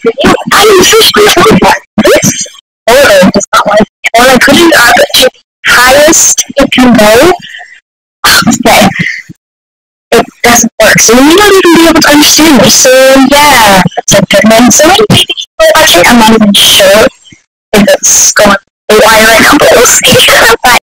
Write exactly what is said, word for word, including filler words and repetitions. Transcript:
I am officially told that this photo does not like me. When I put it up to the highest it can go, okay, it doesn't work. So you may not even be able to understand me. So yeah, that's a good one. So many people watch it. I'm not even sure if it's going haywire right now, but we'll see. But